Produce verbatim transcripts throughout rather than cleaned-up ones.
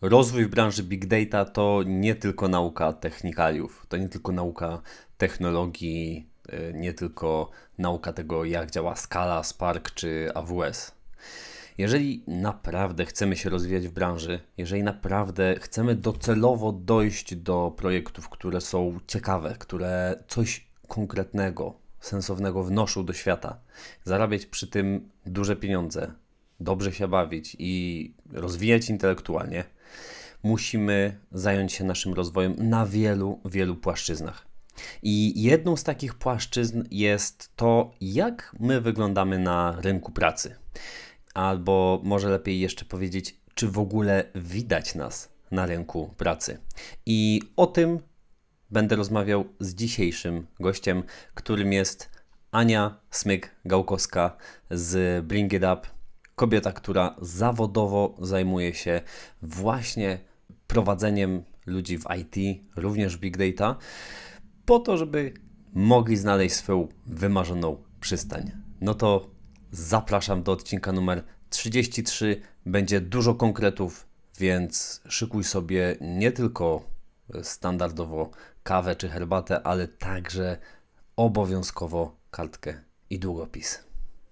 Rozwój w branży Big Data to nie tylko nauka technikaliów, to nie tylko nauka technologii, y, nie tylko nauka tego, jak działa Scala, Spark czy A W S. Jeżeli naprawdę chcemy się rozwijać w branży, jeżeli naprawdę chcemy docelowo dojść do projektów, które są ciekawe, które coś konkretnego, sensownego wnoszą do świata, zarabiać przy tym duże pieniądze, dobrze się bawić i rozwijać intelektualnie, musimy zająć się naszym rozwojem na wielu, wielu płaszczyznach. I jedną z takich płaszczyzn jest to, jak my wyglądamy na rynku pracy. Albo może lepiej jeszcze powiedzieć, czy w ogóle widać nas na rynku pracy. I o tym będę rozmawiał z dzisiejszym gościem, którym jest Ania Smyk-Gałkowska z Bring It Up. Kobieta, która zawodowo zajmuje się właśnie prowadzeniem ludzi w I T, również w Big Data, po to, żeby mogli znaleźć swoją wymarzoną przystań. No to zapraszam do odcinka numer trzydzieści trzy. Będzie dużo konkretów, więc szykuj sobie nie tylko standardowo kawę czy herbatę, ale także obowiązkowo kartkę i długopis.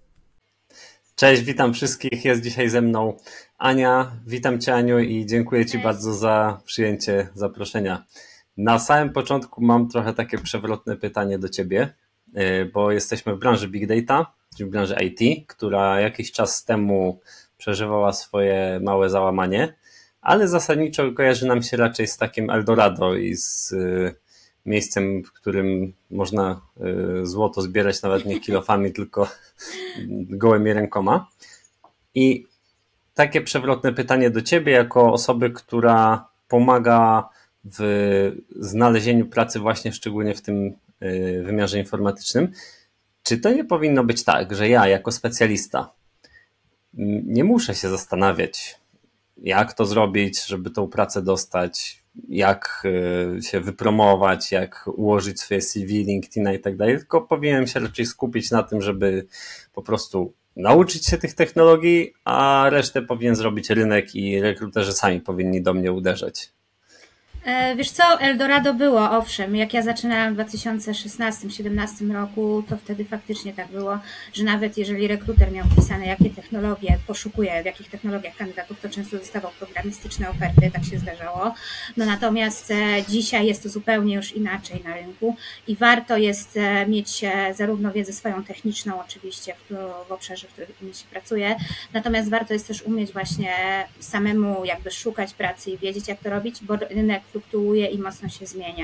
Cześć, witam wszystkich. Jest dzisiaj ze mną Ania. Witam Cię, Aniu, i dziękuję Ci Cześć. bardzo za przyjęcie zaproszenia. Na samym początku mam trochę takie przewrotne pytanie do Ciebie, bo jesteśmy w branży Big Data, czyli w branży I T, która jakiś czas temu przeżywała swoje małe załamanie, ale zasadniczo kojarzy nam się raczej z takim Eldorado i z miejscem, w którym można złoto zbierać nawet nie kilofami, tylko gołymi rękoma. I takie przewrotne pytanie do Ciebie, jako osoby, która pomaga w znalezieniu pracy właśnie szczególnie w tym wymiarze informatycznym. Czy to nie powinno być tak, że ja jako specjalista nie muszę się zastanawiać, jak to zrobić, żeby tą pracę dostać, jak się wypromować, jak ułożyć swoje C V, LinkedIna i tak dalej, tylko powinienem się raczej skupić na tym, żeby po prostu nauczyć się tych technologii, a resztę powinien zrobić rynek i rekruterzy sami powinni do mnie uderzać. Wiesz co, Eldorado było, owszem, jak ja zaczynałam w dwa tysiące szesnastym siedemnastym roku, to wtedy faktycznie tak było, że nawet jeżeli rekruter miał wpisane, jakie technologie poszukuje, w jakich technologiach kandydatów, to często dostawał programistyczne oferty, tak się zdarzało. No natomiast dzisiaj jest to zupełnie już inaczej na rynku i warto jest mieć zarówno wiedzę swoją techniczną oczywiście w, w obszarze, w którym się pracuje, natomiast warto jest też umieć właśnie samemu jakby szukać pracy i wiedzieć, jak to robić, bo rynek fluktuuje i mocno się zmienia.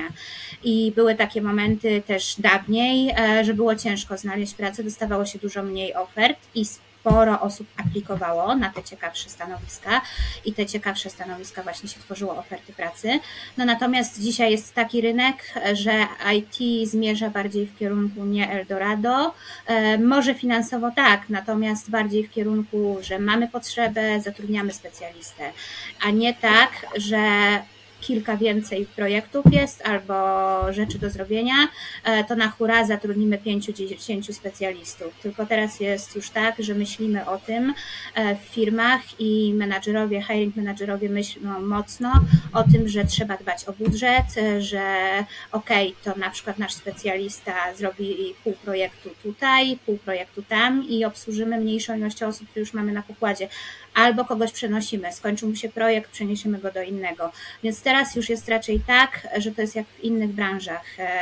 I były takie momenty też dawniej, że było ciężko znaleźć pracę, dostawało się dużo mniej ofert i sporo osób aplikowało na te ciekawsze stanowiska i te ciekawsze stanowiska właśnie się tworzyło oferty pracy. No natomiast dzisiaj jest taki rynek, że I T zmierza bardziej w kierunku nie Eldorado, może finansowo tak, natomiast bardziej w kierunku, że mamy potrzebę, zatrudniamy specjalistę, a nie tak, że kilka więcej projektów jest albo rzeczy do zrobienia, to na hura zatrudnimy pięciu, dziesięciu specjalistów. Tylko teraz jest już tak, że myślimy o tym w firmach i menadżerowie, hiring menadżerowie myślą mocno o tym, że trzeba dbać o budżet, że okej, okay, to na przykład nasz specjalista zrobi pół projektu tutaj, pół projektu tam i obsłużymy mniejszą ilość osób, które już mamy na pokładzie. Albo kogoś przenosimy, skończył mu się projekt, przeniesiemy go do innego. Więc teraz już jest raczej tak, że to jest jak w innych branżach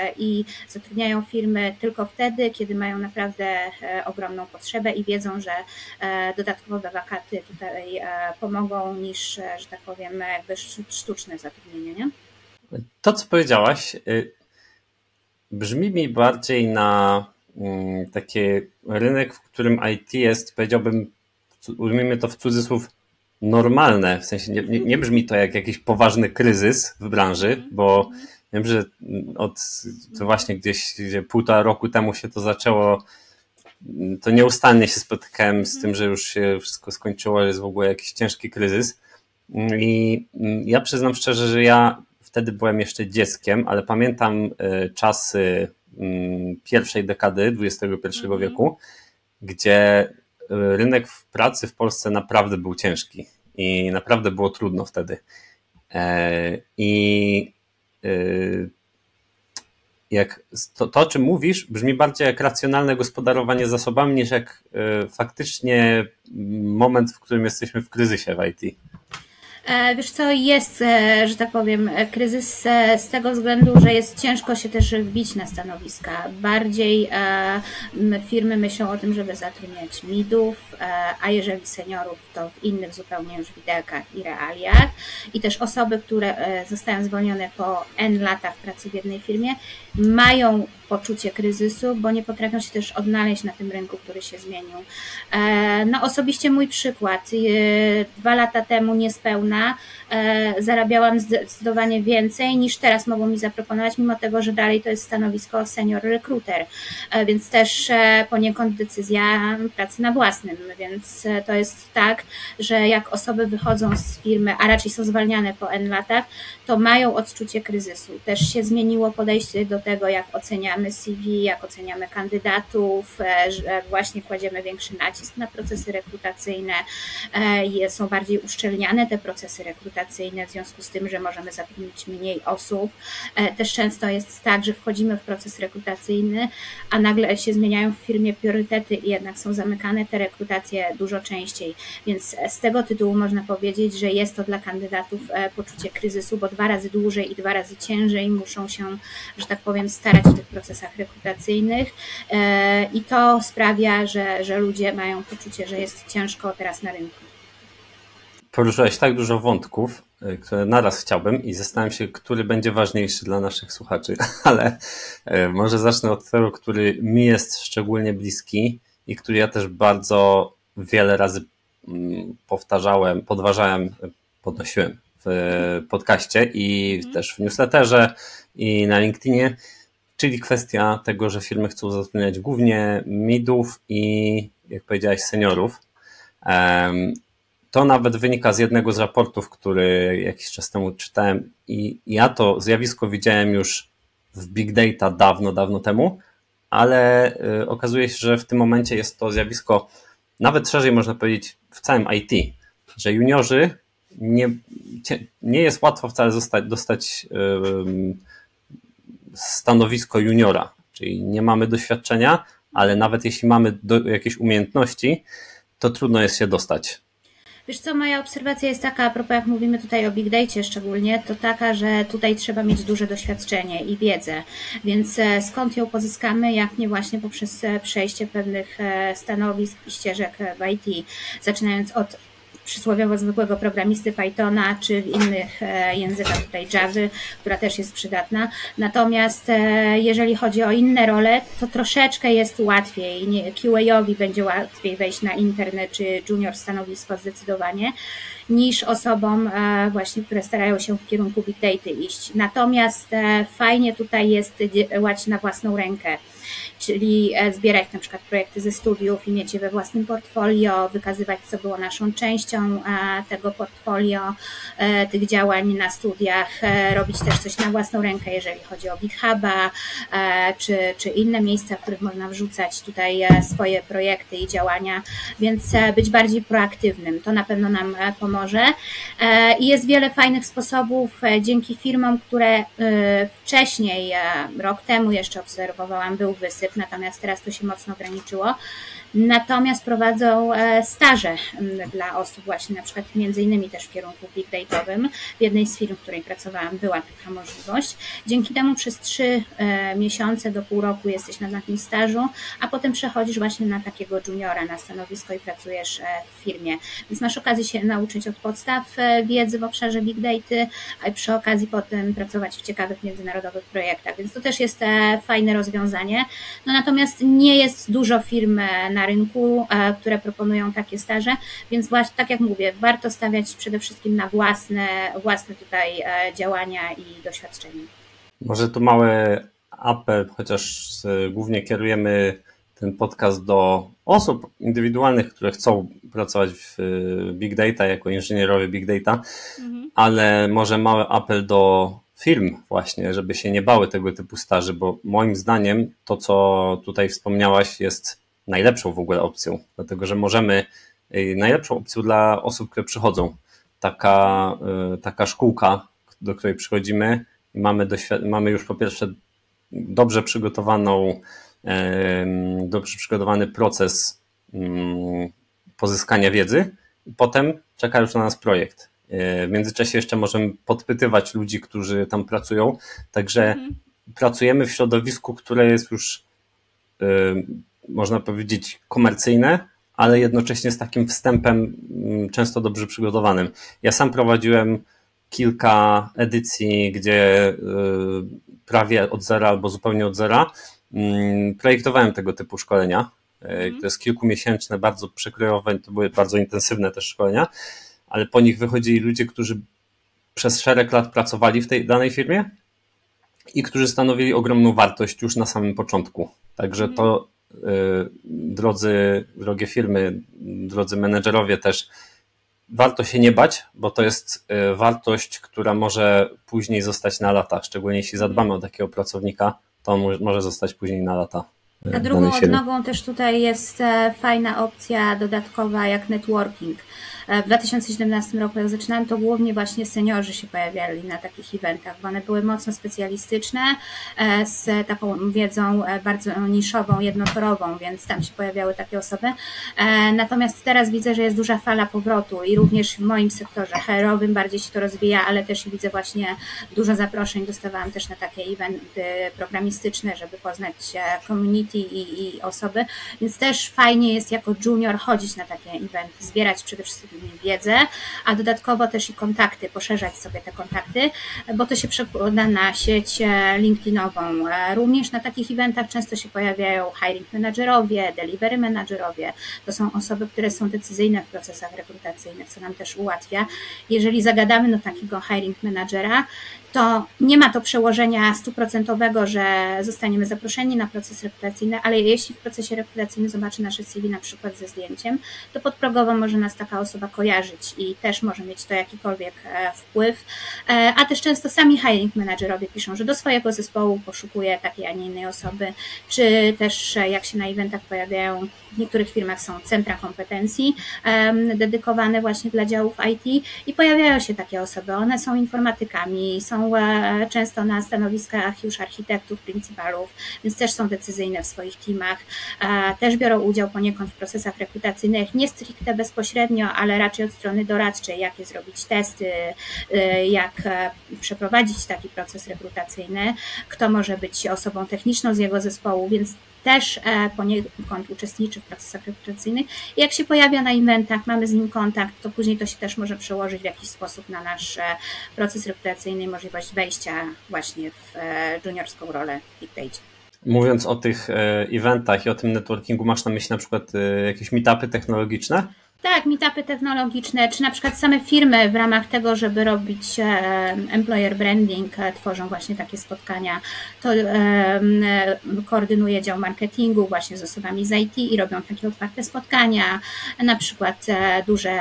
i zatrudniają firmy tylko wtedy, kiedy mają naprawdę ogromną potrzebę i wiedzą, że dodatkowe wakaty tutaj pomogą niż, że tak powiem, jakby sztuczne zatrudnienie, nie? To, co powiedziałaś, brzmi mi bardziej na taki rynek, w którym I T jest, powiedziałbym, ujmijmy to w cudzysłów, normalne, w sensie nie, nie, nie brzmi to jak jakiś poważny kryzys w branży, bo wiem, że od to właśnie gdzieś gdzie półtora roku temu się to zaczęło, to nieustannie się spotykałem z tym, że już się wszystko skończyło, że jest w ogóle jakiś ciężki kryzys i ja przyznam szczerze, że ja wtedy byłem jeszcze dzieckiem, ale pamiętam czasy pierwszej dekady dwudziestego pierwszego wieku, gdzie rynek pracy w Polsce naprawdę był ciężki i naprawdę było trudno wtedy. I jak to, to, o czym mówisz, brzmi bardziej jak racjonalne gospodarowanie zasobami, niż jak faktycznie moment, w którym jesteśmy w kryzysie w I T. Wiesz co, jest, że tak powiem, kryzys z tego względu, że jest ciężko się też wbić na stanowiska. Bardziej firmy myślą o tym, żeby zatrudniać midów, a jeżeli seniorów, to w innych zupełnie już widełkach i realiach. I też osoby, które zostają zwolnione po N latach pracy w jednej firmie, mają poczucie kryzysu, bo nie potrafią się też odnaleźć na tym rynku, który się zmienił. No osobiście mój przykład. Dwa lata temu niespełna zarabiałam zdecydowanie więcej niż teraz mogą mi zaproponować, mimo tego, że dalej to jest stanowisko senior recruiter, więc też poniekąd decyzja pracy na własnym, więc to jest tak, że jak osoby wychodzą z firmy, a raczej są zwalniane po N latach, to mają odczucie kryzysu. Też się zmieniło podejście do tego, jak oceniamy C V, jak oceniamy kandydatów, że właśnie kładziemy większy nacisk na procesy rekrutacyjne, są bardziej uszczelniane te procesy rekrutacyjne w związku z tym, że możemy zatrudnić mniej osób. Też często jest tak, że wchodzimy w proces rekrutacyjny, a nagle się zmieniają w firmie priorytety i jednak są zamykane te rekrutacje dużo częściej, więc z tego tytułu można powiedzieć, że jest to dla kandydatów poczucie kryzysu, bo dwa razy dłużej i dwa razy ciężej muszą się, że tak powiem, starać w tych procesach rekrutacyjnych i to sprawia, że, że ludzie mają poczucie, że jest ciężko teraz na rynku. Poruszyłeś tak dużo wątków, które naraz chciałbym i zastanawiam się, który będzie ważniejszy dla naszych słuchaczy, ale może zacznę od tego, który mi jest szczególnie bliski i który ja też bardzo wiele razy powtarzałem, podważałem, podnosiłem w podcaście i też w newsletterze i na LinkedInie, czyli kwestia tego, że firmy chcą zatrudniać głównie midów i, jak powiedziałeś, seniorów. To nawet wynika z jednego z raportów, który jakiś czas temu czytałem i ja to zjawisko widziałem już w Big Data dawno, dawno temu, ale okazuje się, że w tym momencie jest to zjawisko nawet szerzej można powiedzieć w całym I T, że juniorzy nie, nie jest łatwo wcale zostać, dostać stanowisko juniora, czyli nie mamy doświadczenia, ale nawet jeśli mamy do, jakieś umiejętności, to trudno jest się dostać. Wiesz co, moja obserwacja jest taka, a propos jak mówimy tutaj o Big Data szczególnie, to taka, że tutaj trzeba mieć duże doświadczenie i wiedzę, więc skąd ją pozyskamy, jak nie właśnie poprzez przejście pewnych stanowisk i ścieżek w I T, zaczynając od przysłowiowo zwykłego programisty Pythona, czy w innych językach tutaj Javy, która też jest przydatna. Natomiast jeżeli chodzi o inne role, to troszeczkę jest łatwiej. Q A-owi będzie łatwiej wejść na internet czy junior stanowisko zdecydowanie, niż osobom właśnie, które starają się w kierunku Big Data iść. Natomiast fajnie tutaj jest działać na własną rękę, czyli zbierać na przykład projekty ze studiów i mieć je we własnym portfolio, wykazywać, co było naszą częścią tego portfolio, tych działań na studiach, robić też coś na własną rękę, jeżeli chodzi o GitHuba, czy, czy inne miejsca, w których można wrzucać tutaj swoje projekty i działania, więc być bardziej proaktywnym. To na pewno nam pomoże. I jest wiele fajnych sposobów dzięki firmom, które wcześniej, rok temu jeszcze obserwowałam, był wysyp, natomiast teraz to się mocno ograniczyło. Natomiast prowadzą staże dla osób właśnie na przykład między innymi też w kierunku big datowym. W jednej z firm, w której pracowałam, była taka możliwość. Dzięki temu przez trzy miesiące do pół roku jesteś na takim stażu, a potem przechodzisz właśnie na takiego juniora, na stanowisko i pracujesz w firmie. Więc masz okazję się nauczyć od podstaw wiedzy w obszarze big data, a przy okazji potem pracować w ciekawych międzynarodowych projektach. Więc to też jest fajne rozwiązanie. No natomiast nie jest dużo firm na rynku, które proponują takie staże, więc właśnie tak jak mówię, warto stawiać przede wszystkim na własne, własne tutaj działania i doświadczenia. Może tu mały apel, chociaż głównie kierujemy ten podcast do osób indywidualnych, które chcą pracować w Big Data jako inżynierowie Big Data, mhm. ale może mały apel do firm właśnie, żeby się nie bały tego typu staży, bo moim zdaniem to, co tutaj wspomniałaś, jest najlepszą w ogóle opcją, dlatego że możemy, najlepszą opcją dla osób, które przychodzą taka, taka szkółka, do której przychodzimy i mamy, doświad- mamy już po pierwsze dobrze przygotowaną, dobrze przygotowany proces pozyskania wiedzy i potem czeka już na nas projekt. W międzyczasie jeszcze możemy podpytywać ludzi, którzy tam pracują, także mhm. pracujemy w środowisku, które jest już można powiedzieć komercyjne, ale jednocześnie z takim wstępem często dobrze przygotowanym. Ja sam prowadziłem kilka edycji, gdzie prawie od zera albo zupełnie od zera projektowałem tego typu szkolenia. Mm. To jest kilkumiesięczne, bardzo przekrojowe, to były bardzo intensywne też szkolenia, ale po nich wychodzili ludzie, którzy przez szereg lat pracowali w tej danej firmie i którzy stanowili ogromną wartość już na samym początku. Także to drodzy, drogie firmy, drodzy menedżerowie też, warto się nie bać, bo to jest wartość, która może później zostać na lata, szczególnie jeśli zadbamy o takiego pracownika, to on może zostać później na lata. A drugą odnogą też tutaj jest fajna opcja dodatkowa jak networking. W dwa tysiące siedemnastym roku, jak zaczynałam, to głównie właśnie seniorzy się pojawiali na takich eventach, bo one były mocno specjalistyczne, z taką wiedzą bardzo niszową, jednotorową, więc tam się pojawiały takie osoby. Natomiast teraz widzę, że jest duża fala powrotu i również w moim sektorze H R-owym bardziej się to rozwija, ale też widzę właśnie dużo zaproszeń. Dostawałam też na takie eventy programistyczne, żeby poznać community i, i osoby, więc też fajnie jest jako junior chodzić na takie eventy, zbierać przede wszystkim wiedzę, a dodatkowo też i kontakty, poszerzać sobie te kontakty, bo to się przekłada na sieć LinkedInową. Również na takich eventach często się pojawiają hiring managerowie, delivery managerowie. To są osoby, które są decyzyjne w procesach rekrutacyjnych, co nam też ułatwia. Jeżeli zagadamy do takiego hiring managera, to nie ma to przełożenia stuprocentowego, że zostaniemy zaproszeni na proces rekrutacyjny, ale jeśli w procesie rekrutacyjnym zobaczy nasze C V na przykład ze zdjęciem, to podprogowo może nas taka osoba kojarzyć i też może mieć to jakikolwiek wpływ. A też często sami hiring managerowie piszą, że do swojego zespołu poszukuje takiej, a nie innej osoby, czy też jak się na eventach pojawiają, w niektórych firmach są centra kompetencji dedykowane właśnie dla działów I T i pojawiają się takie osoby. One są informatykami, są często na stanowiskach już architektów, pryncypalów, więc też są decyzyjne w swoich teamach. Też biorą udział poniekąd w procesach rekrutacyjnych, nie stricte bezpośrednio, ale raczej od strony doradczej, jakie zrobić testy, jak przeprowadzić taki proces rekrutacyjny, kto może być osobą techniczną z jego zespołu, więc też poniekąd uczestniczy w procesach rekrutacyjnych. I jak się pojawia na eventach, mamy z nim kontakt, to później to się też może przełożyć w jakiś sposób na nasz proces rekrutacyjny i możliwość wejścia właśnie w juniorską rolę w Big Data. Mówiąc o tych eventach i o tym networkingu, masz na myśli na przykład jakieś meetupy technologiczne? Tak, meetupy technologiczne, czy na przykład same firmy w ramach tego, żeby robić employer branding, tworzą właśnie takie spotkania. To koordynuje dział marketingu właśnie z osobami z I T i robią takie otwarte spotkania. Na przykład duże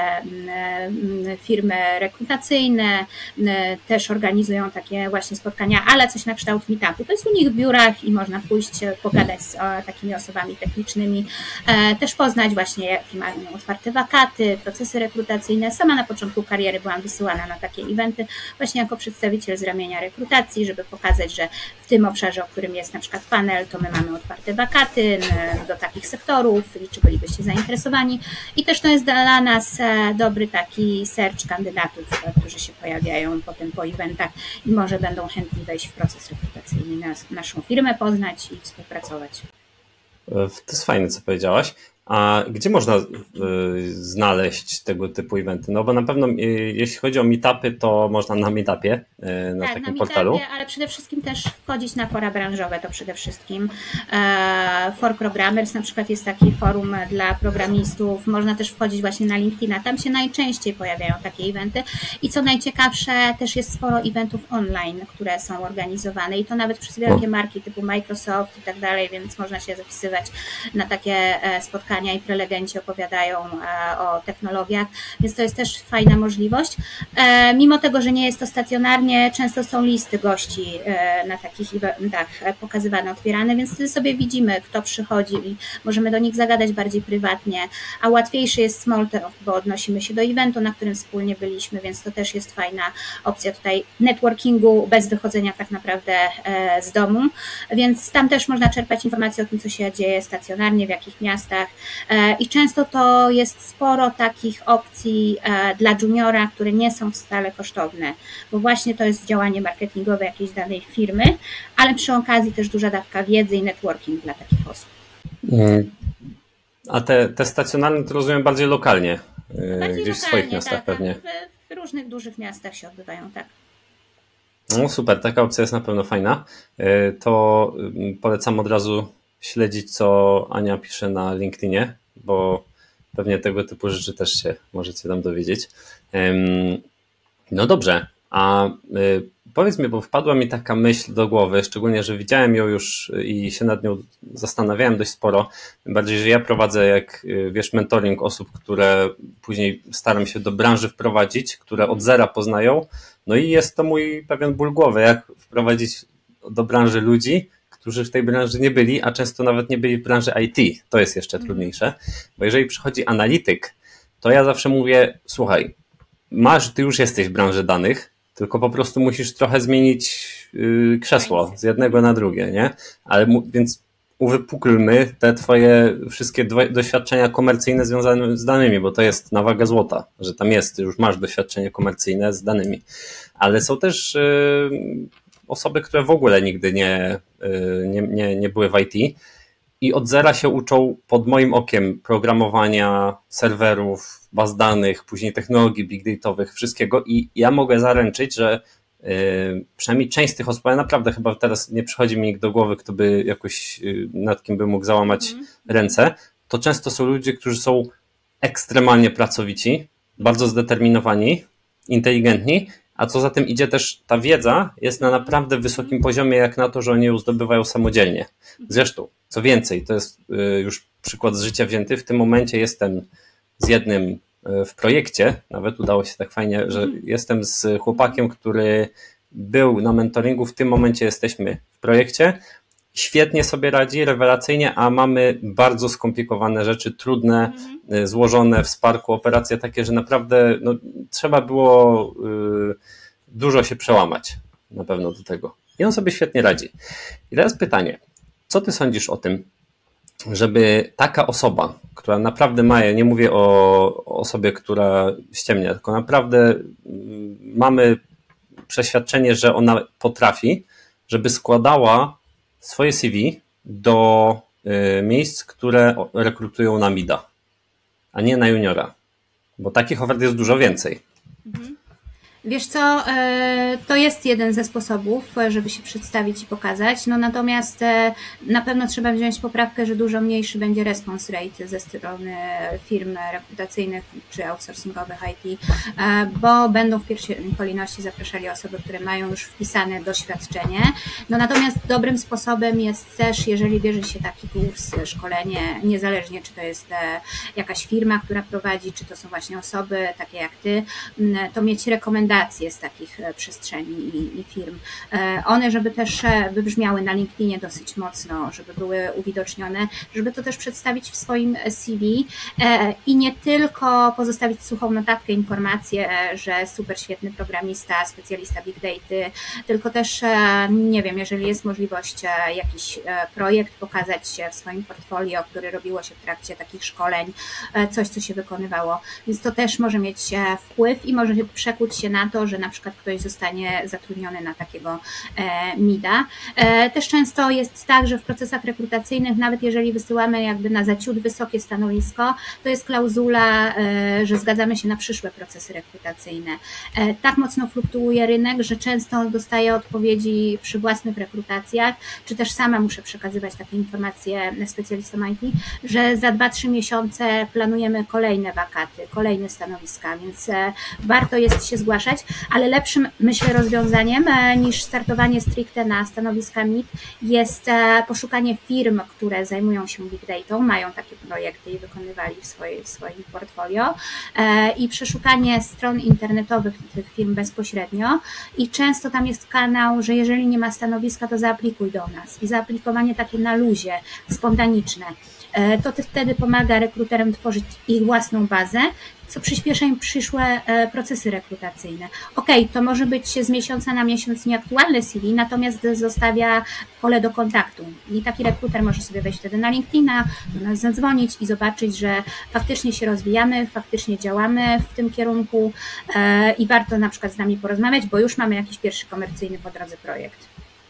firmy rekrutacyjne też organizują takie właśnie spotkania, ale coś na kształt meetupu. To jest u nich w biurach i można pójść, pogadać z takimi osobami technicznymi, też poznać właśnie, jakie mają otwarte wakacje, procesy rekrutacyjne. Sama na początku kariery byłam wysyłana na takie eventy właśnie jako przedstawiciel z ramienia rekrutacji, żeby pokazać, że w tym obszarze, o którym jest na przykład panel, to my mamy otwarte wakaty do takich sektorów i czy bylibyście zainteresowani. I też to jest dla nas dobry taki search kandydatów, którzy się pojawiają potem po eventach i może będą chętni wejść w proces rekrutacyjny, nas, naszą firmę poznać i współpracować. To jest fajne, co powiedziałaś. A gdzie można y, znaleźć tego typu eventy? No bo na pewno y, jeśli chodzi o meetupy, to można na meetupie, y, na tak, takim na portalu. meetupie, ale przede wszystkim też wchodzić na fora branżowe, to przede wszystkim. E, For Programmers na przykład jest taki forum dla programistów, można też wchodzić właśnie na LinkedIna, tam się najczęściej pojawiają takie eventy i co najciekawsze, też jest sporo eventów online, które są organizowane i to nawet przez wielkie marki typu Microsoft i tak dalej, więc można się zapisywać na takie spotkania spotkania i prelegenci opowiadają o technologiach, więc to jest też fajna możliwość. Mimo tego, że nie jest to stacjonarnie, często są listy gości na takich eventach pokazywane, otwierane, więc wtedy sobie widzimy, kto przychodzi i możemy do nich zagadać bardziej prywatnie, a łatwiejszy jest small talk, bo odnosimy się do eventu, na którym wspólnie byliśmy, więc to też jest fajna opcja tutaj networkingu bez wychodzenia tak naprawdę z domu, więc tam też można czerpać informacje o tym, co się dzieje stacjonarnie, w jakich miastach i często to jest sporo takich opcji dla juniora, które nie są wcale kosztowne, bo właśnie to jest działanie marketingowe jakiejś danej firmy, ale przy okazji też duża dawka wiedzy i networking dla takich osób. A te, te stacjonarne to rozumiem bardziej lokalnie, bardziej gdzieś lokalnie, w swoich miastach tak, pewnie. W, w różnych dużych miastach się odbywają, tak. No super, taka opcja jest na pewno fajna. To polecam od razu śledzić, co Ania pisze na LinkedInie, bo pewnie tego typu rzeczy też się możecie tam dowiedzieć. No dobrze, a powiedz mi, bo wpadła mi taka myśl do głowy, szczególnie, że widziałem ją już i się nad nią zastanawiałem dość sporo, tym bardziej, że ja prowadzę, jak wiesz, mentoring osób, które później staram się do branży wprowadzić, które od zera poznają, no i jest to mój pewien ból głowy, jak wprowadzić do branży ludzi, którzy w tej branży nie byli, a często nawet nie byli w branży I T. To jest jeszcze trudniejsze, bo jeżeli przychodzi analityk, to ja zawsze mówię, słuchaj, masz, ty już jesteś w branży danych, tylko po prostu musisz trochę zmienić yy, krzesło z jednego na drugie, nie? Ale mu, więc uwypuklmy te twoje wszystkie doświadczenia komercyjne związane z danymi, bo to jest na wagę złota, że tam jest, już masz doświadczenie komercyjne z danymi. Ale są też yy, osoby, które w ogóle nigdy nie, yy, nie, nie, nie były w I T i od zera się uczą pod moim okiem programowania serwerów, baz danych, później technologii big dataowych, wszystkiego i ja mogę zaręczyć, że yy, przynajmniej część z tych osób, ale naprawdę chyba teraz nie przychodzi mi nikt do głowy, kto by jakoś yy, nad kim by mógł załamać mm. ręce, to często są ludzie, którzy są ekstremalnie pracowici, bardzo zdeterminowani, inteligentni, a co za tym idzie też ta wiedza jest na naprawdę wysokim poziomie, jak na to, że oni ją zdobywają samodzielnie. Zresztą, co więcej, to jest już przykład z życia wzięty, w tym momencie jestem z jednym w projekcie, nawet udało się tak fajnie, że jestem z chłopakiem, który był na mentoringu, w tym momencie jesteśmy w projekcie, świetnie sobie radzi, rewelacyjnie, a mamy bardzo skomplikowane rzeczy, trudne, mhm. złożone w Sparku, operacje takie, że naprawdę no, trzeba było y, dużo się przełamać na pewno do tego. I on sobie świetnie radzi. I teraz pytanie, co ty sądzisz o tym, żeby taka osoba, która naprawdę ma, ja nie mówię o, o osobie, która ściemnia, tylko naprawdę mamy przeświadczenie, że ona potrafi, żeby składała swoje C V do y, miejsc, które rekrutują na mida, a nie na juniora, bo takich ofert jest dużo więcej. Mhm. Wiesz co, to jest jeden ze sposobów, żeby się przedstawić i pokazać, no natomiast na pewno trzeba wziąć poprawkę, że dużo mniejszy będzie response rate ze strony firm rekrutacyjnych czy outsourcingowych I T, bo będą w pierwszej kolejności zapraszali osoby, które mają już wpisane doświadczenie. No natomiast dobrym sposobem jest też, jeżeli bierze się taki kurs, szkolenie, niezależnie czy to jest jakaś firma, która prowadzi, czy to są właśnie osoby takie jak ty, to mieć rekomendacje z takich przestrzeni i, i firm. One, żeby też wybrzmiały na LinkedInie dosyć mocno, żeby były uwidocznione, żeby to też przedstawić w swoim C V i nie tylko pozostawić suchą notatkę, informację, że super świetny programista, specjalista big data, tylko też, nie wiem, jeżeli jest możliwość jakiś projekt pokazać się w swoim portfolio, który robiło się w trakcie takich szkoleń, coś, co się wykonywało, więc to też może mieć wpływ i może przekuć się na to, że na przykład ktoś zostanie zatrudniony na takiego mida. Też często jest tak, że w procesach rekrutacyjnych, nawet jeżeli wysyłamy jakby na za ciut wysokie stanowisko, to jest klauzula, że zgadzamy się na przyszłe procesy rekrutacyjne. Tak mocno fluktuuje rynek, że często dostaję odpowiedzi przy własnych rekrutacjach, czy też sama muszę przekazywać takie informacje specjalistom I T, że za dwa trzy miesiące planujemy kolejne wakaty, kolejne stanowiska, więc warto jest się zgłaszać. wykorzystać, ale lepszym, myślę, rozwiązaniem niż startowanie stricte na stanowiska M I T jest poszukanie firm, które zajmują się big data, mają takie projekty i wykonywali w, swoje, w swoim portfolio i przeszukanie stron internetowych tych firm bezpośrednio i często tam jest kanał, że jeżeli nie ma stanowiska, to zaaplikuj do nas i zaaplikowanie takie na luzie, spontaniczne. To wtedy pomaga rekruterom tworzyć ich własną bazę, co przyspiesza im przyszłe procesy rekrutacyjne. Okej, okay, to może być z miesiąca na miesiąc nieaktualne C V, natomiast zostawia pole do kontaktu i taki rekruter może sobie wejść wtedy na LinkedIna, do nas zadzwonić i zobaczyć, że faktycznie się rozwijamy, faktycznie działamy w tym kierunku i warto na przykład z nami porozmawiać, bo już mamy jakiś pierwszy komercyjny po drodze projekt.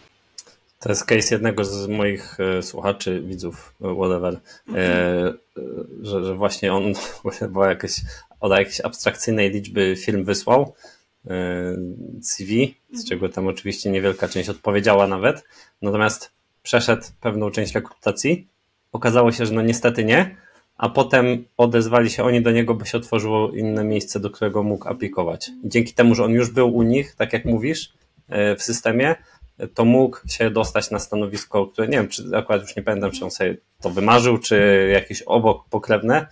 To jest case jednego z moich słuchaczy, widzów, whatever, mhm. że, że właśnie on bo jakieś, od jakiejś abstrakcyjnej liczby firm wysłał C V, z czego tam oczywiście niewielka część odpowiedziała nawet, natomiast przeszedł pewną część rekrutacji, okazało się, że no niestety nie, a potem odezwali się oni do niego, bo się otworzyło inne miejsce, do którego mógł aplikować. I dzięki temu, że on już był u nich, tak jak mówisz, w systemie, to mógł się dostać na stanowisko, które nie wiem, czy akurat już nie pamiętam, czy on sobie to wymarzył, czy jakieś obok pokrewne,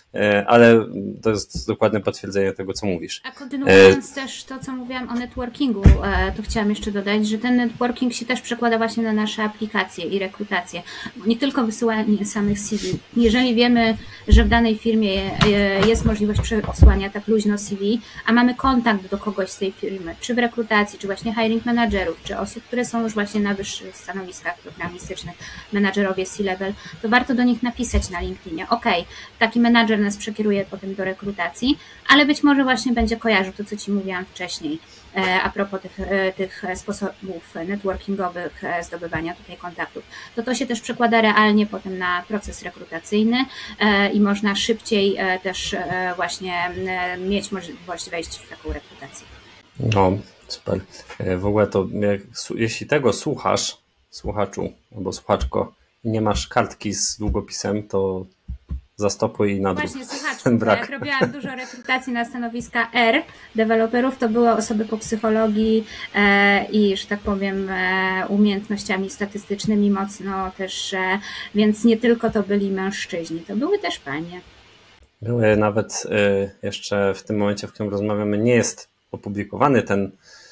ale to jest dokładne potwierdzenie tego, co mówisz. A kontynuując e... też to, co mówiłam o networkingu, to chciałam jeszcze dodać, że ten networking się też przekłada właśnie na nasze aplikacje i rekrutację. Nie tylko wysyłanie samych C V. Jeżeli wiemy, że w danej firmie jest możliwość przesyłania tak luźno C V, a mamy kontakt do kogoś z tej firmy, czy w rekrutacji, czy właśnie hiring managerów, czy osób, które są już właśnie na wyższych stanowiskach programistycznych, menadżerowie C-level, to warto do nich napisać na LinkedInie. Ok, taki menadżer nas przekieruje potem do rekrutacji, ale być może właśnie będzie kojarzył to, co Ci mówiłam wcześniej a propos tych, tych sposobów networkingowych zdobywania tutaj kontaktów. To to się też przekłada realnie potem na proces rekrutacyjny i można szybciej też właśnie mieć możliwość wejść w taką rekrutację. No, super. W ogóle to jak, jeśli tego słuchasz, słuchaczu albo słuchaczko, i nie masz kartki z długopisem, to zastopuj i nadrób. Właśnie, słuchaczku, brak. Jak robiłam dużo rekrutacji na stanowiska R deweloperów, to były osoby po psychologii e, i, że tak powiem, e, umiejętnościami statystycznymi mocno też, e, więc nie tylko to byli mężczyźni, to były też panie. Były nawet e, jeszcze w tym momencie, w którym rozmawiamy, nie jest opublikowany ten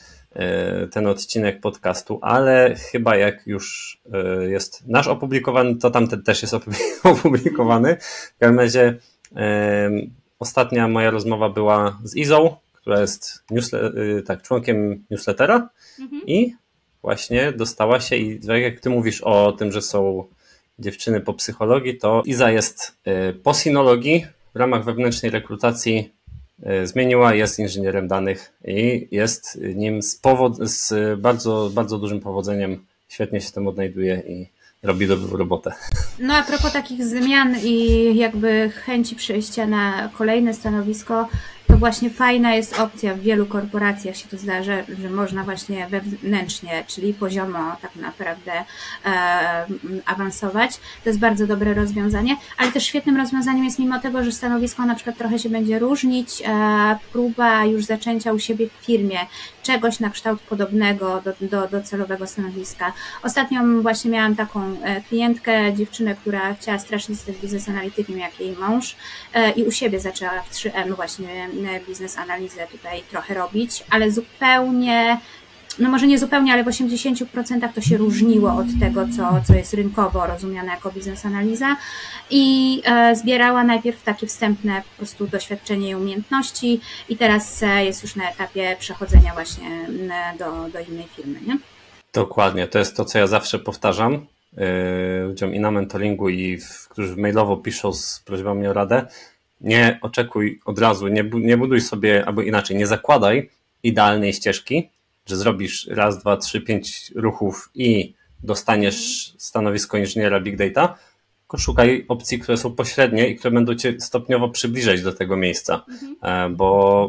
ten odcinek podcastu, ale chyba jak już jest nasz opublikowany, to tamten też jest opublikowany. W każdym razie um, ostatnia moja rozmowa była z Izą, która jest newsle- tak, członkiem newslettera mhm. i właśnie dostała się i tak jak ty mówisz o tym, że są dziewczyny po psychologii, to Iza jest po sinologii w ramach wewnętrznej rekrutacji zmieniła, jest inżynierem danych i jest nim z, powod- z bardzo, bardzo dużym powodzeniem, świetnie się tam odnajduje i robi dobrą robotę. No a propos takich zmian i jakby chęci przejścia na kolejne stanowisko, to właśnie fajna jest opcja w wielu korporacjach się to zdarza, że można właśnie wewnętrznie, czyli poziomo tak naprawdę e, awansować. To jest bardzo dobre rozwiązanie, ale też świetnym rozwiązaniem jest mimo tego, że stanowisko na przykład trochę się będzie różnić, e, próba już zaczęcia u siebie w firmie czegoś na kształt podobnego do, do, do celowego stanowiska. Ostatnio właśnie miałam taką klientkę, dziewczynę, która chciała strasznie zostać biznes analitykiem jak jej mąż e, i u siebie zaczęła w trzy M właśnie biznes analizę tutaj trochę robić, ale zupełnie, no może nie zupełnie, ale w osiemdziesięciu procentach to się różniło od tego, co, co jest rynkowo rozumiane jako biznes analiza i e, zbierała najpierw takie wstępne po prostu doświadczenie i umiejętności i teraz jest już na etapie przechodzenia właśnie do, do innej firmy, nie? Dokładnie, to jest to, co ja zawsze powtarzam yy, ludziom i na mentoringu i w, którzy mailowo piszą z prośbami o radę. Nie oczekuj od razu, nie, nie buduj sobie, albo inaczej, nie zakładaj idealnej ścieżki, że zrobisz raz, dwa, trzy, pięć ruchów i dostaniesz stanowisko inżyniera Big Data, tylko szukaj opcji, które są pośrednie i które będą cię stopniowo przybliżać do tego miejsca, mhm. bo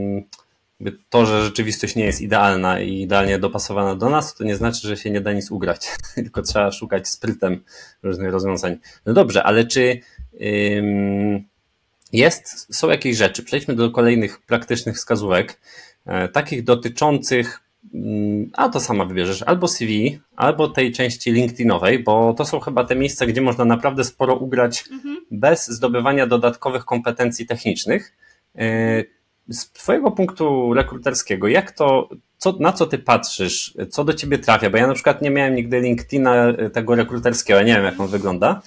to, że rzeczywistość nie jest idealna i idealnie dopasowana do nas, to nie znaczy, że się nie da nic ugrać, tylko trzeba szukać sprytem różnych rozwiązań. No dobrze, ale czy ym, Jest, są jakieś rzeczy, przejdźmy do kolejnych praktycznych wskazówek, takich dotyczących, a to sama wybierzesz, albo C V, albo tej części LinkedInowej, bo to są chyba te miejsca, gdzie można naprawdę sporo ugrać mhm. bez zdobywania dodatkowych kompetencji technicznych. Z twojego punktu rekruterskiego, jak to, co, na co ty patrzysz, co do ciebie trafia? Bo ja na przykład nie miałem nigdy LinkedIna tego rekruterskiego, nie wiem jak on wygląda.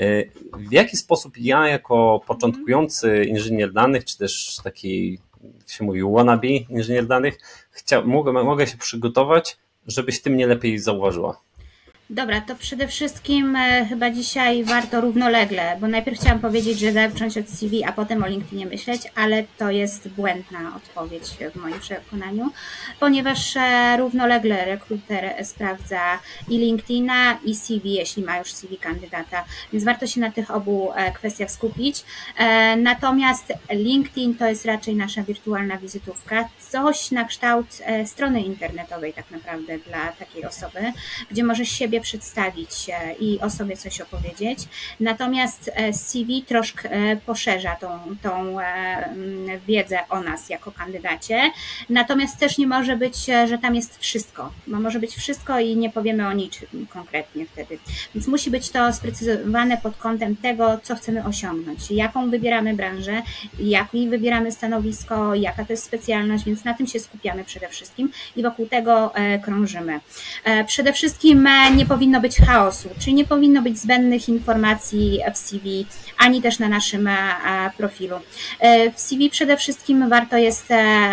W jaki sposób ja jako początkujący inżynier danych, czy też taki, jak się mówi, wannabe inżynier danych, chcia, mogę, mogę się przygotować, żebyś ty mnie lepiej zauważyła? Dobra, to przede wszystkim e, chyba dzisiaj warto równolegle, bo najpierw chciałam powiedzieć, że zacząć od C V, a potem o LinkedInie myśleć, ale to jest błędna odpowiedź w moim przekonaniu, ponieważ e, równolegle rekruter sprawdza i LinkedIna, i C V, jeśli ma już C V kandydata, więc warto się na tych obu e, kwestiach skupić. E, natomiast LinkedIn to jest raczej nasza wirtualna wizytówka, coś na kształt e, strony internetowej tak naprawdę dla takiej osoby, gdzie możesz siebie przedstawić i o sobie coś opowiedzieć. Natomiast C V troszkę poszerza tą, tą wiedzę o nas jako kandydacie. Natomiast też nie może być, że tam jest wszystko. Bo może być wszystko i nie powiemy o niczym konkretnie wtedy. Więc musi być to sprecyzowane pod kątem tego, co chcemy osiągnąć. Jaką wybieramy branżę, jakie wybieramy stanowisko, jaka to jest specjalność, więc na tym się skupiamy przede wszystkim i wokół tego krążymy. Przede wszystkim nie powinno być chaosu, czyli nie powinno być zbędnych informacji w C V, ani też na naszym profilu. W C V przede wszystkim warto jest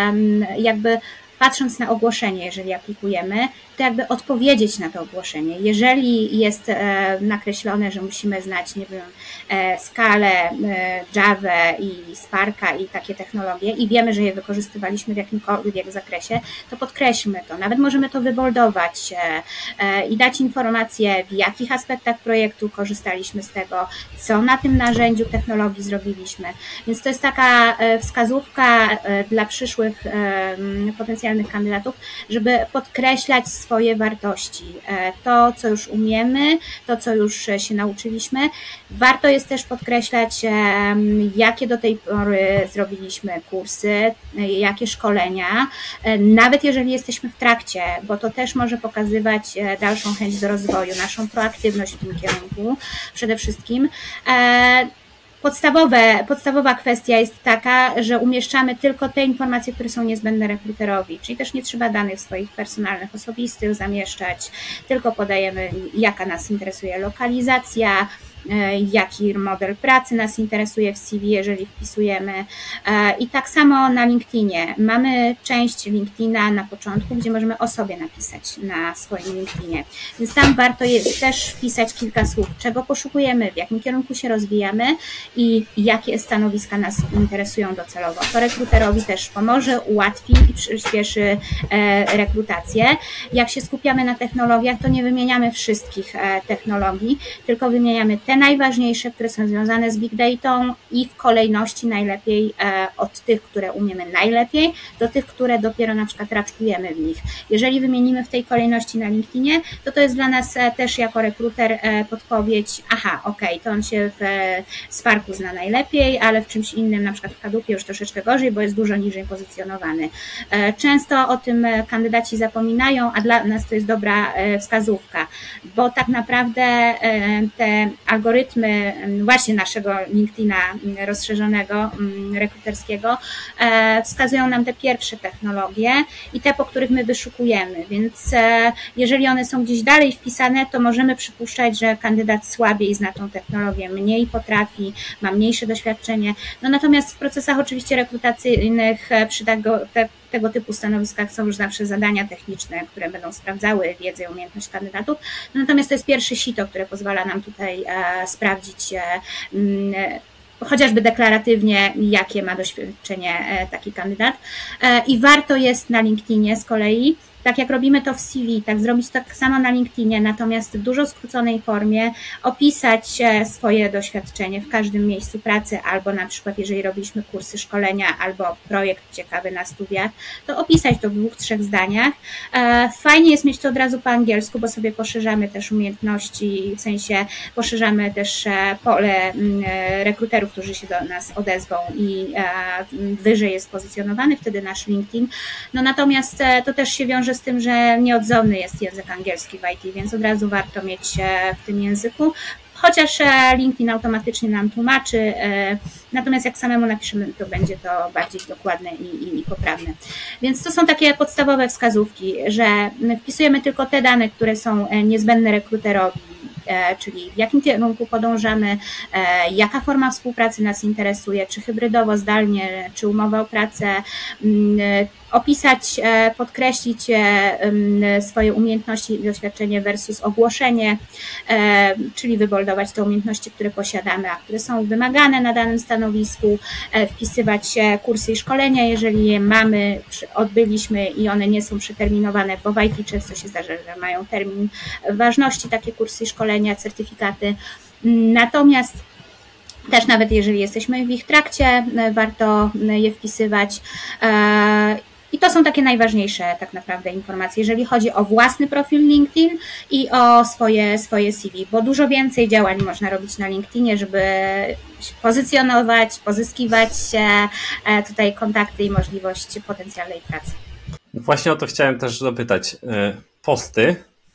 jakby patrząc na ogłoszenie, jeżeli aplikujemy, to jakby odpowiedzieć na to ogłoszenie. Jeżeli jest nakreślone, że musimy znać, nie wiem, Scalę, Javę i Sparka i takie technologie i wiemy, że je wykorzystywaliśmy w jakimkolwiek zakresie, to podkreślmy to. Nawet możemy to wyboldować i dać informację, w jakich aspektach projektu korzystaliśmy z tego, co na tym narzędziu technologii zrobiliśmy. Więc to jest taka wskazówka dla przyszłych potencjalnych kandydatów, żeby podkreślać swoje wartości. To, co już umiemy, to, co już się nauczyliśmy. Warto jest też podkreślać, jakie do tej pory zrobiliśmy kursy, jakie szkolenia, nawet jeżeli jesteśmy w trakcie, bo to też może pokazywać dalszą chęć do rozwoju, naszą proaktywność w tym kierunku przede wszystkim. Podstawowe, podstawowa kwestia jest taka, że umieszczamy tylko te informacje, które są niezbędne rekruterowi, czyli też nie trzeba danych swoich personalnych, osobistych zamieszczać, tylko podajemy, jaka nas interesuje lokalizacja, jaki model pracy nas interesuje w C V, jeżeli wpisujemy. I tak samo na LinkedInie. Mamy część LinkedIna na początku, gdzie możemy o sobie napisać na swoim LinkedInie. Więc tam warto jest też wpisać kilka słów, czego poszukujemy, w jakim kierunku się rozwijamy i jakie stanowiska nas interesują docelowo. To rekruterowi też pomoże, ułatwi i przyspieszy rekrutację. Jak się skupiamy na technologiach, to nie wymieniamy wszystkich technologii, tylko wymieniamy te najważniejsze, które są związane z Big Datą i w kolejności najlepiej od tych, które umiemy najlepiej, do tych, które dopiero na przykład raczkujemy w nich. Jeżeli wymienimy w tej kolejności na LinkedInie, to to jest dla nas też jako rekruter podpowiedź, aha, okej, okay, to on się w Sparku zna najlepiej, ale w czymś innym, na przykład w Hadoopie już troszeczkę gorzej, bo jest dużo niżej pozycjonowany. Często o tym kandydaci zapominają, a dla nas to jest dobra wskazówka, bo tak naprawdę te algorytmy właśnie naszego LinkedIna rozszerzonego, rekruterskiego wskazują nam te pierwsze technologie i te, po których my wyszukujemy, więc jeżeli one są gdzieś dalej wpisane, to możemy przypuszczać, że kandydat słabiej zna tą technologię, mniej potrafi, ma mniejsze doświadczenie. No natomiast w procesach oczywiście rekrutacyjnych przy tego, te, tego typu stanowiskach są już zawsze zadania techniczne, które będą sprawdzały wiedzę i umiejętność kandydatów. No natomiast to jest pierwsze sito, które pozwala nam tutaj e, sprawdzić e, m, chociażby deklaratywnie, jakie ma doświadczenie taki kandydat. I warto jest na LinkedInie z kolei tak jak robimy to w C V, tak zrobić tak samo na LinkedInie, natomiast w dużo skróconej formie opisać swoje doświadczenie w każdym miejscu pracy, albo na przykład jeżeli robiliśmy kursy, szkolenia, albo projekt ciekawy na studiach, to opisać to w dwóch, trzech zdaniach. Fajnie jest mieć to od razu po angielsku, bo sobie poszerzamy też umiejętności, w sensie poszerzamy też pole rekruterów, którzy się do nas odezwą i wyżej jest pozycjonowany wtedy nasz LinkedIn. No natomiast to też się wiąże z tym, że nieodzowny jest język angielski w I T, więc od razu warto mieć w tym języku. Chociaż LinkedIn automatycznie nam tłumaczy, natomiast jak samemu napiszemy, to będzie to bardziej dokładne i, i, i poprawne. Więc to są takie podstawowe wskazówki, że wpisujemy tylko te dane, które są niezbędne rekruterowi, czyli w jakim kierunku podążamy, jaka forma współpracy nas interesuje, czy hybrydowo, zdalnie, czy umowa o pracę, opisać, podkreślić swoje umiejętności i doświadczenie versus ogłoszenie, czyli wyboldować te umiejętności, które posiadamy, a które są wymagane na danym stanowisku, wpisywać kursy i szkolenia, jeżeli je mamy, odbyliśmy i one nie są przeterminowane, bo w I T często się zdarza, że mają termin ważności takie kursy i szkolenia, certyfikaty. Natomiast też nawet jeżeli jesteśmy w ich trakcie, warto je wpisywać. I to są takie najważniejsze tak naprawdę informacje, jeżeli chodzi o własny profil LinkedIn i o swoje, swoje C V, bo dużo więcej działań można robić na LinkedInie, żeby pozycjonować, pozyskiwać tutaj kontakty i możliwość potencjalnej pracy. Właśnie o to chciałem też dopytać. Posty,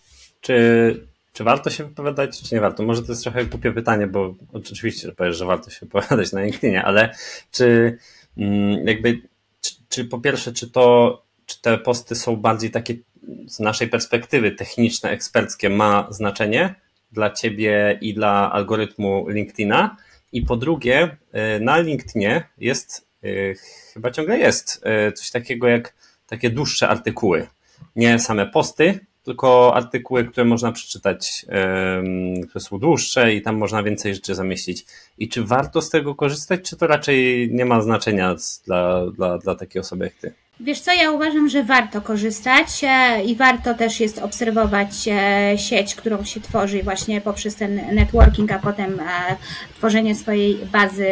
czy, czy warto się wypowiadać, czy nie warto? Może to jest trochę głupie pytanie, bo oczywiście powiesz, że warto się wypowiadać na LinkedInie, ale czy jakby Czy, czy po pierwsze, czy to, czy te posty są bardziej takie z naszej perspektywy techniczne, eksperckie, ma znaczenie dla ciebie i dla algorytmu LinkedIna? I po drugie, na LinkedInie jest, chyba ciągle jest, coś takiego jak takie dłuższe artykuły. Nie same posty, tylko artykuły, które można przeczytać, które są dłuższe i tam można więcej rzeczy zamieścić. I czy warto z tego korzystać, czy to raczej nie ma znaczenia dla, dla, dla takiej osoby jak ty? Wiesz co, ja uważam, że warto korzystać i warto też jest obserwować sieć, którą się tworzy właśnie poprzez ten networking, a potem tworzenie swojej bazy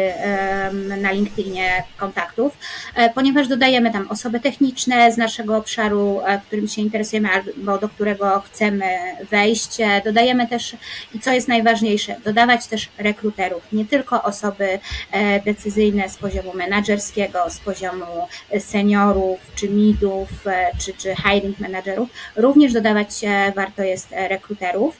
na LinkedInie kontaktów, ponieważ dodajemy tam osoby techniczne z naszego obszaru, w którym się interesujemy albo do którego chcemy wejść. Dodajemy też, i co jest najważniejsze, dodawać też rekruterów, nie tylko osoby decyzyjne z poziomu menedżerskiego, z poziomu seniorów, czy midów, czy, czy hiring managerów, również dodawać warto jest rekruterów,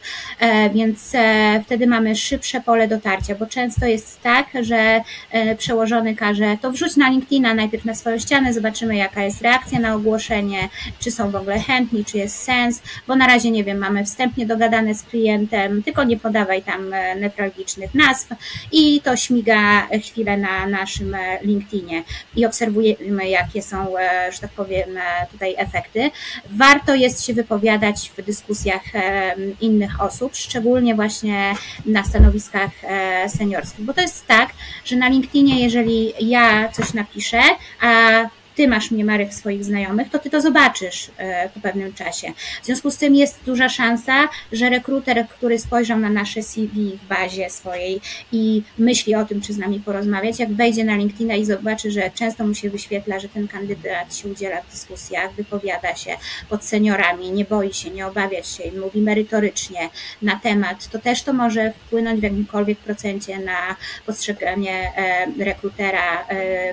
więc wtedy mamy szybsze pole dotarcia, bo często jest tak, że przełożony każe, to wrzuć na LinkedIna najpierw na swoją ścianę, zobaczymy jaka jest reakcja na ogłoszenie, czy są w ogóle chętni, czy jest sens, bo na razie nie wiem, mamy wstępnie dogadane z klientem, tylko nie podawaj tam newralgicznych nazw i to śmiga chwilę na naszym LinkedInie i obserwujemy jakie są, że tak powiem, tutaj efekty. Warto jest się wypowiadać w dyskusjach innych osób, szczególnie właśnie na stanowiskach seniorskich, bo to jest tak, że na LinkedInie, jeżeli ja coś napiszę, a ty masz mnie, Marek, swoich znajomych, to ty to zobaczysz po pewnym czasie. W związku z tym jest duża szansa, że rekruter, który spojrzał na nasze C V w bazie swojej i myśli o tym, czy z nami porozmawiać, jak wejdzie na LinkedIna i zobaczy, że często mu się wyświetla, że ten kandydat się udziela w dyskusjach, wypowiada się pod seniorami, nie boi się, nie obawia się i mówi merytorycznie na temat, to też to może wpłynąć w jakimkolwiek procencie na postrzeganie rekrutera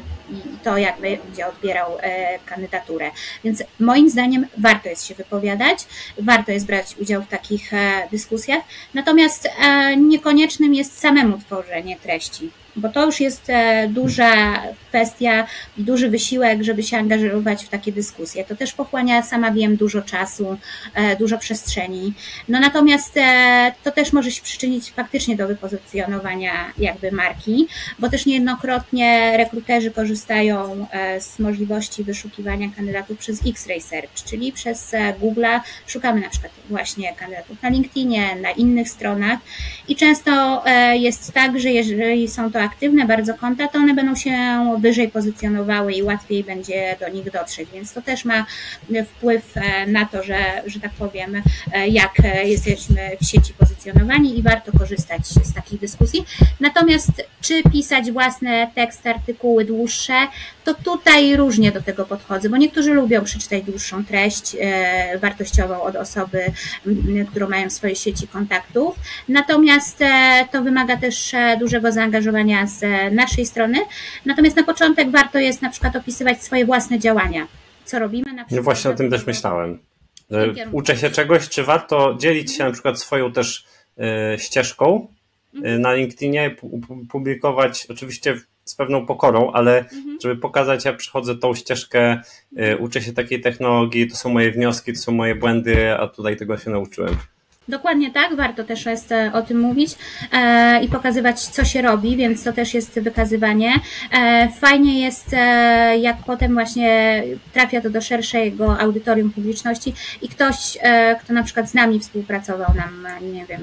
i to, jak będzie odbierał kandydaturę. Więc moim zdaniem warto jest się wypowiadać, warto jest brać udział w takich dyskusjach, natomiast niekoniecznym jest samemu tworzenie treści, bo to już jest duża kwestia i duży wysiłek, żeby się angażować w takie dyskusje. To też pochłania, sama wiem, dużo czasu, dużo przestrzeni. No natomiast to też może się przyczynić faktycznie do wypozycjonowania jakby marki, bo też niejednokrotnie rekruterzy korzystają z możliwości wyszukiwania kandydatów przez X-Ray Search, czyli przez Google'a. Szukamy na przykład właśnie kandydatów na LinkedInie, na innych stronach i często jest tak, że jeżeli są to aktywne, bardzo konta, to one będą się wyżej pozycjonowały i łatwiej będzie do nich dotrzeć, więc to też ma wpływ na to, że, że tak powiem, jak jesteśmy w sieci pozycjonowani i warto korzystać z takich dyskusji. Natomiast czy pisać własne teksty, artykuły dłuższe, to tutaj różnie do tego podchodzę, bo niektórzy lubią przeczytać dłuższą treść wartościową od osoby, którą mają w swojej sieci kontaktów. Natomiast to wymaga też dużego zaangażowania z naszej strony. Natomiast na początek warto jest na przykład opisywać swoje własne działania. Co robimy na przykład. No właśnie o tym też myślałem. Uczę się czegoś, czy warto dzielić się na przykład swoją też ścieżką na LinkedInie, publikować oczywiście z pewną pokorą, ale żeby pokazać, ja przychodzę tą ścieżkę, uczę się takiej technologii, to są moje wnioski, to są moje błędy, a tutaj tego się nauczyłem. Dokładnie tak, warto też jest o tym mówić i pokazywać, co się robi, więc to też jest wykazywanie. Fajnie jest, jak potem właśnie trafia to do szerszego audytorium publiczności i ktoś, kto na przykład z nami współpracował, nam, nie wiem,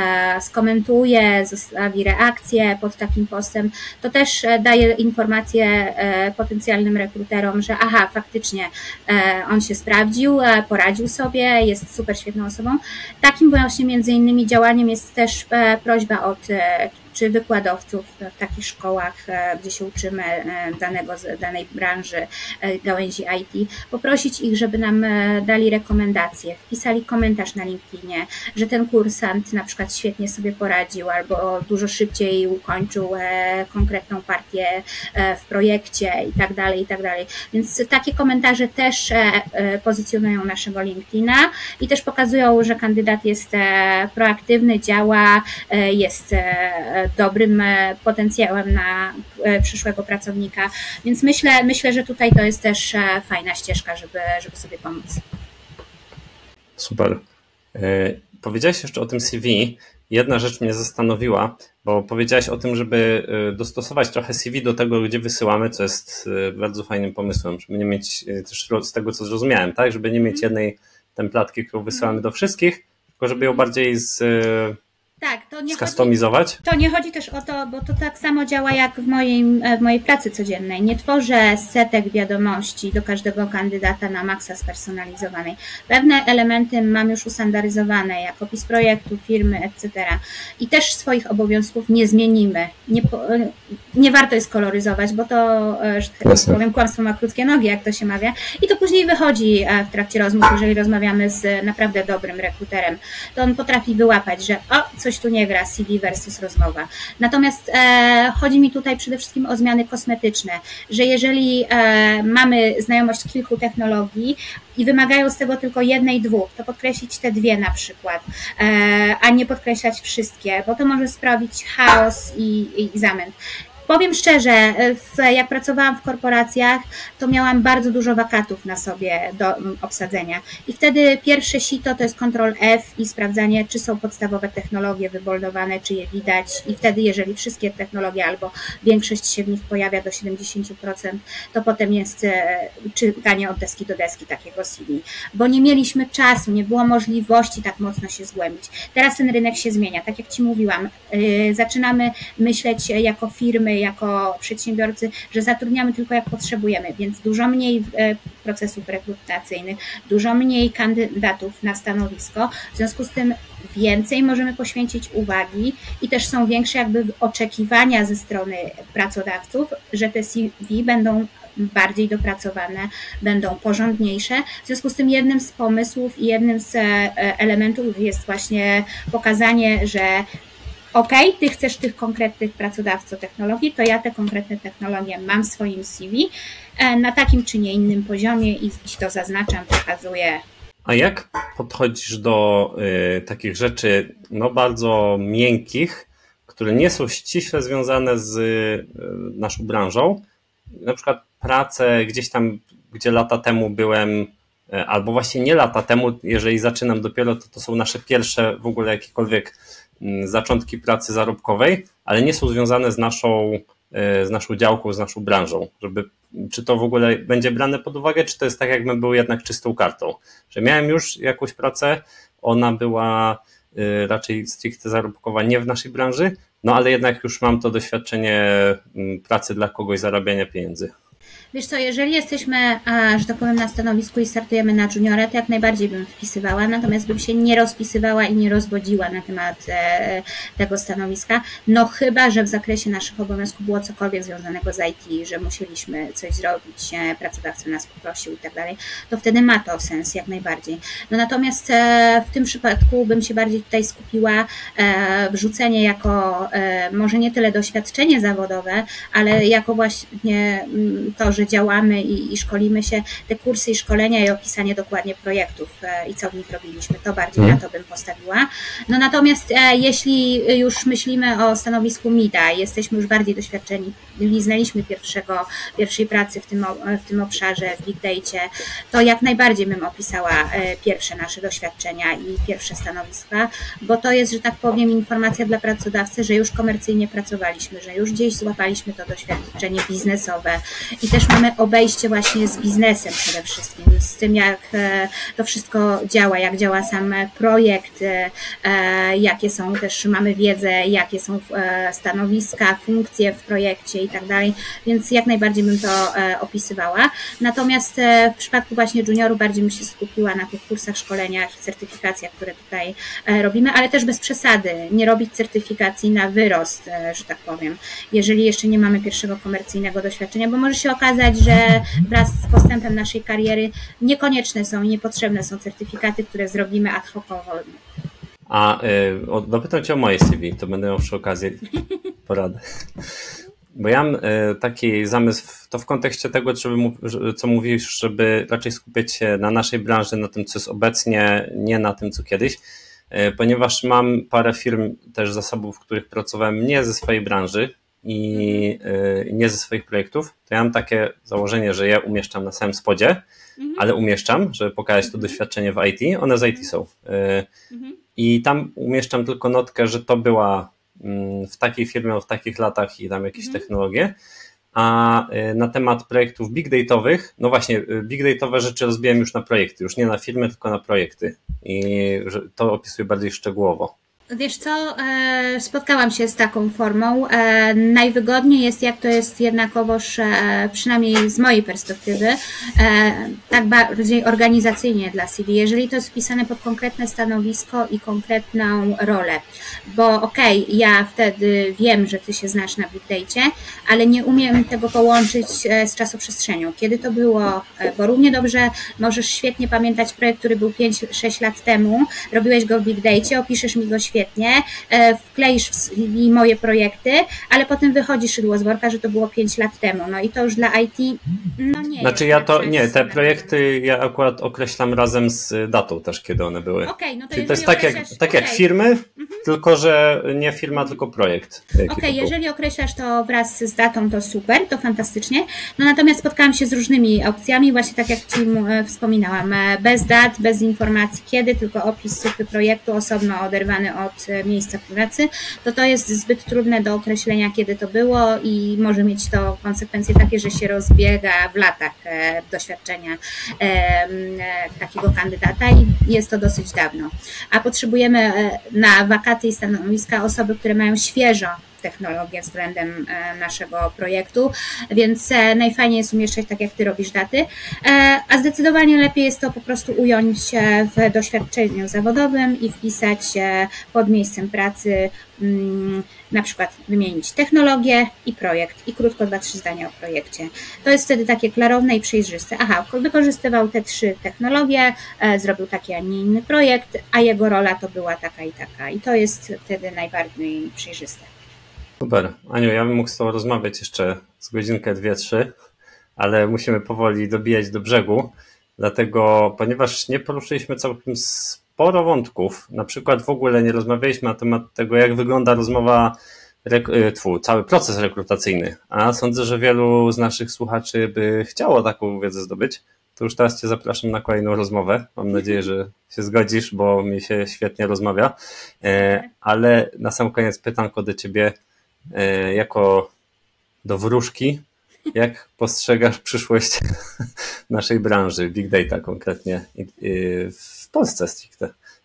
skomentuje, zostawi reakcję pod takim postem, to też daje informację potencjalnym rekruterom, że aha, faktycznie on się sprawdził, poradził sobie, jest super świetną osobą. Takim właśnie między innymi działaniem jest też prośba od czy wykładowców w takich szkołach, gdzie się uczymy danego, danej branży, gałęzi I T, poprosić ich, żeby nam dali rekomendacje, wpisali komentarz na LinkedInie, że ten kursant na przykład świetnie sobie poradził albo dużo szybciej ukończył konkretną partię w projekcie i tak dalej, i tak dalej. Więc takie komentarze też pozycjonują naszego LinkedIna i też pokazują, że kandydat jest proaktywny, działa, jest dobrym potencjałem na przyszłego pracownika, więc myślę, myślę, że tutaj to jest też fajna ścieżka, żeby, żeby sobie pomóc. Super. Powiedziałaś jeszcze o tym C V. Jedna rzecz mnie zastanowiła, bo powiedziałaś o tym, żeby dostosować trochę C V do tego, gdzie wysyłamy, co jest bardzo fajnym pomysłem, żeby nie mieć, też z tego co zrozumiałem, tak, żeby nie mieć jednej templatki, którą wysyłamy do wszystkich, tylko żeby ją bardziej z Tak, to nie skustomizować? Chodzi, to nie chodzi też o to, bo to tak samo działa jak w mojej, w mojej pracy codziennej. Nie tworzę setek wiadomości do każdego kandydata na maksa spersonalizowanej. Pewne elementy mam już ustandaryzowane, jak opis projektu, firmy, et cetera. I też swoich obowiązków nie zmienimy. Nie, nie warto jest koloryzować, bo to, że tak powiem, kłamstwo ma krótkie nogi, jak to się mawia. I to później wychodzi w trakcie rozmów, jeżeli rozmawiamy z naprawdę dobrym rekruterem. To on potrafi wyłapać, że o, coś tu nie gra, C V versus rozmowa. Natomiast e, chodzi mi tutaj przede wszystkim o zmiany kosmetyczne, że jeżeli e, mamy znajomość kilku technologii i wymagają z tego tylko jednej, dwóch, to podkreślić te dwie na przykład, e, a nie podkreślać wszystkie, bo to może sprawić chaos i, i, i zamęt. Powiem szczerze, jak pracowałam w korporacjach, to miałam bardzo dużo wakatów na sobie do obsadzenia i wtedy pierwsze sito to jest kontrol F i sprawdzanie, czy są podstawowe technologie wyboldowane, czy je widać i wtedy, jeżeli wszystkie technologie albo większość się w nich pojawia do siedemdziesiąt procent, to potem jest czytanie od deski do deski takiego C V, bo nie mieliśmy czasu, nie było możliwości tak mocno się zgłębić. Teraz ten rynek się zmienia, tak jak Ci mówiłam, zaczynamy myśleć jako firmy, jako przedsiębiorcy, że zatrudniamy tylko jak potrzebujemy, więc dużo mniej procesów rekrutacyjnych, dużo mniej kandydatów na stanowisko, w związku z tym więcej możemy poświęcić uwagi i też są większe jakby oczekiwania ze strony pracodawców, że te C V będą bardziej dopracowane, będą porządniejsze. W związku z tym jednym z pomysłów i jednym z elementów jest właśnie pokazanie, że OK, ty chcesz tych konkretnych pracodawców technologii, to ja te konkretne technologie mam w swoim C V na takim czy nie innym poziomie i to zaznaczam, pokazuję. A jak podchodzisz do y, takich rzeczy no bardzo miękkich, które nie są ściśle związane z y, naszą branżą? Na przykład pracę gdzieś tam, gdzie lata temu byłem, y, albo właśnie nie lata temu, jeżeli zaczynam dopiero, to to są nasze pierwsze w ogóle jakiekolwiek zaczątki pracy zarobkowej, ale nie są związane z naszą, z naszą działką, z naszą branżą. Żeby, czy to w ogóle będzie brane pod uwagę, czy to jest tak, jakbym był jednak czystą kartą. Że miałem już jakąś pracę, ona była raczej stricte zarobkowa nie w naszej branży, no ale jednak już mam to doświadczenie pracy dla kogoś, zarabiania pieniędzy. Wiesz co, jeżeli jesteśmy, że tak powiem, na stanowisku i startujemy na juniora, to jak najbardziej bym wpisywała, natomiast bym się nie rozpisywała i nie rozwodziła na temat tego stanowiska, no chyba, że w zakresie naszych obowiązków było cokolwiek związanego z I T, że musieliśmy coś zrobić, pracodawca nas poprosił i tak dalej, to wtedy ma to sens jak najbardziej. No natomiast w tym przypadku bym się bardziej tutaj skupiła wrzucenie jako może nie tyle doświadczenie zawodowe, ale jako właśnie to, że działamy i, i szkolimy się, te kursy i szkolenia i opisanie dokładnie projektów e, i co w nich robiliśmy, to bardziej hmm. na to bym postawiła. No natomiast e, jeśli już myślimy o stanowisku mida, jesteśmy już bardziej doświadczeni, liznęliśmy pierwszego, pierwszej pracy w tym, w tym obszarze, w Big Dacie, to jak najbardziej bym opisała e, pierwsze nasze doświadczenia i pierwsze stanowiska, bo to jest, że tak powiem, informacja dla pracodawcy, że już komercyjnie pracowaliśmy, że już gdzieś złapaliśmy to doświadczenie biznesowe i też mamy obejście właśnie z biznesem przede wszystkim, z tym jak to wszystko działa, jak działa sam projekt, jakie są też, mamy wiedzę, jakie są stanowiska, funkcje w projekcie i tak dalej, więc jak najbardziej bym to opisywała. Natomiast w przypadku właśnie juniorów bardziej bym się skupiła na tych kursach, szkoleniach, certyfikacjach, które tutaj robimy, ale też bez przesady, nie robić certyfikacji na wyrost, że tak powiem, jeżeli jeszcze nie mamy pierwszego komercyjnego doświadczenia, bo może się okazać, że wraz z postępem naszej kariery niekonieczne są i niepotrzebne są certyfikaty, które zrobimy ad hocowo. A y, dopytam Cię o moje C V, to będę miał przy okazji poradę. Bo ja mam y, taki zamysł, to w kontekście tego, żeby, co mówisz, żeby raczej skupiać się na naszej branży, na tym, co jest obecnie, nie na tym, co kiedyś, y, ponieważ mam parę firm też za sobą, w których pracowałem nie ze swojej branży, i nie ze swoich projektów, to ja mam takie założenie, że je umieszczam na samym spodzie, mhm. ale umieszczam, żeby pokazać to doświadczenie w I T, one z I T są. Mhm. I tam umieszczam tylko notkę, że to była w takiej firmie, w takich latach i tam jakieś mhm. technologie, a na temat projektów big dataowych, no właśnie, big dataowe rzeczy rozbijam już na projekty, już nie na firmy, tylko na projekty i to opisuję bardziej szczegółowo. Wiesz co, spotkałam się z taką formą. Najwygodniej jest, jak to jest jednakowoż, przynajmniej z mojej perspektywy, tak bardziej organizacyjnie dla C V, jeżeli to jest wpisane pod konkretne stanowisko i konkretną rolę. Bo okej, okay, ja wtedy wiem, że ty się znasz na Big Dacie, ale nie umiem tego połączyć z czasoprzestrzenią. Kiedy to było, bo równie dobrze możesz świetnie pamiętać projekt, który był pięć sześć lat temu, robiłeś go w Big Dacie, opiszesz mi go świetnie, Świetnie, wkleisz w C V moje projekty, ale potem wychodzi szydło z worka, że to było pięć lat temu. No i to już dla I T, no nie. Znaczy ja to, nie, te projekty ja akurat określam razem z datą też, kiedy one były. Okay, no to, Czyli to jest tak jak, tak okay. jak firmy, mhm. tylko że nie firma, tylko projekt. Okej, okay, jeżeli określasz to wraz z datą, to super, to fantastycznie. No natomiast spotkałam się z różnymi opcjami, właśnie tak jak Ci wspominałam, bez dat, bez informacji kiedy, tylko opis suchy projektu, osobno oderwany od miejsca pracy, to to jest zbyt trudne do określenia, kiedy to było i może mieć to konsekwencje takie, że się rozbiega w latach doświadczenia takiego kandydata i jest to dosyć dawno. A potrzebujemy na wakaty i stanowiska osoby, które mają świeżo technologię względem naszego projektu, więc najfajniej jest umieszczać tak, jak Ty robisz daty, a zdecydowanie lepiej jest to po prostu ująć w doświadczeniu zawodowym i wpisać pod miejscem pracy, na przykład wymienić technologię i projekt i krótko dwa, trzy zdania o projekcie. To jest wtedy takie klarowne i przejrzyste. Aha, wykorzystywał te trzy technologie, zrobił taki, a nie inny projekt, a jego rola to była taka i taka i to jest wtedy najbardziej przejrzyste. Super. Aniu, ja bym mógł z Tobą rozmawiać jeszcze z godzinkę, dwie, trzy, ale musimy powoli dobijać do brzegu, dlatego, ponieważ nie poruszyliśmy całkiem sporo wątków, na przykład w ogóle nie rozmawialiśmy na temat tego, jak wygląda rozmowa, tfu, cały proces rekrutacyjny, a sądzę, że wielu z naszych słuchaczy by chciało taką wiedzę zdobyć, to już teraz Cię zapraszam na kolejną rozmowę. Mam nadzieję, że się zgodzisz, bo mi się świetnie rozmawia, ale na sam koniec pytanko do Ciebie, jako do wróżki, jak postrzegasz przyszłość naszej branży, Big Data konkretnie w Polsce stricte?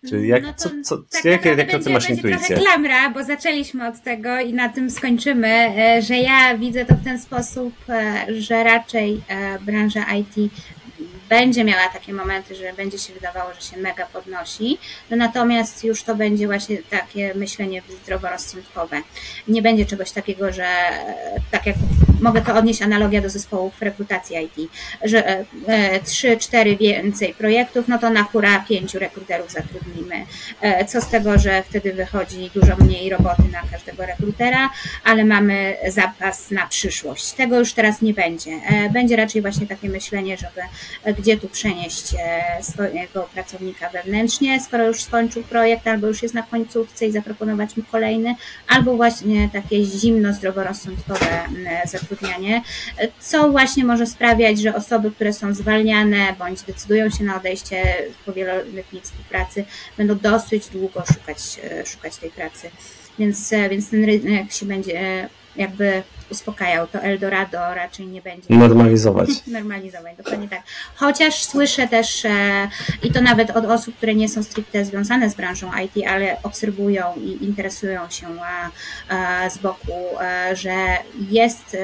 Czyli jak, no to, co, co, tak jakie, jakie będzie, ty masz będzie intuicję? trochę klamra, bo zaczęliśmy od tego i na tym skończymy, że ja widzę to w ten sposób, że raczej branża I T będzie miała takie momenty, że będzie się wydawało, że się mega podnosi, no natomiast już to będzie właśnie takie myślenie zdroworozsądkowe. Nie będzie czegoś takiego, że tak jak mogę to odnieść analogia do zespołów rekrutacji I T, że trzy, cztery więcej projektów, no to na hura pięciu rekruterów zatrudnimy. Co z tego, że wtedy wychodzi dużo mniej roboty na każdego rekrutera, ale mamy zapas na przyszłość. Tego już teraz nie będzie. Będzie raczej właśnie takie myślenie, żeby gdzie tu przenieść swojego pracownika wewnętrznie, skoro już skończył projekt, albo już jest na końcówce i zaproponować mu kolejny, albo właśnie takie zimno, zdroworozsądkowe zatrudnianie, co właśnie może sprawiać, że osoby, które są zwalniane bądź decydują się na odejście po wieloletniej współpracy, będą dosyć długo szukać, szukać tej pracy. Więc, więc ten rynek się będzie jakby uspokajał, to Eldorado raczej nie będzie normalizować. Normalizować, dokładnie tak. Chociaż słyszę też, i to nawet od osób, które nie są stricte związane z branżą I T, ale obserwują i interesują się z boku, że jest